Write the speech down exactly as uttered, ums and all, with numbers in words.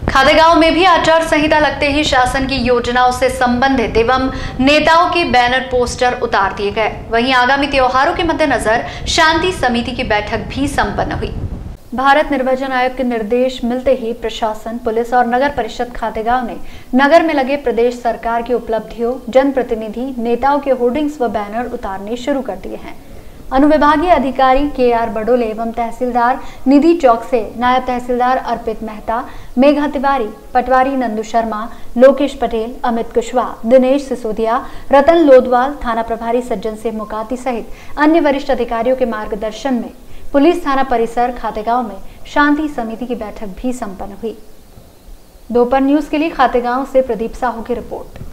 खातेगांव में भी आचार संहिता लगते ही शासन की योजनाओं से संबंधित एवं नेताओं के बैनर पोस्टर उतार दिए गए। वहीं आगामी त्योहारों के मद्देनजर शांति समिति की बैठक भी संपन्न हुई। भारत निर्वाचन आयोग के निर्देश मिलते ही प्रशासन, पुलिस और नगर परिषद खातेगांव ने नगर में लगे प्रदेश सरकार की उपलब्धियों, जनप्रतिनिधि, नेताओं के होर्डिंग्स व बैनर उतारने शुरू कर दिए हैं। अनुविभागीय अधिकारी के आर बडोले एवं तहसीलदार निधि चौक से नायब तहसीलदार अर्पित मेहता, मेघा तिवारी, पटवारी नंदू शर्मा, लोकेश पटेल, अमित कुशवाहा, दिनेश सिसोदिया, रतन लोदवाल, थाना प्रभारी सज्जन सिंह मुकाती सहित अन्य वरिष्ठ अधिकारियों के मार्गदर्शन में पुलिस थाना परिसर खातेगांव में शांति समिति की बैठक भी संपन्न हुई। दोपहर न्यूज के लिए खातेगांव से प्रदीप साहू की रिपोर्ट।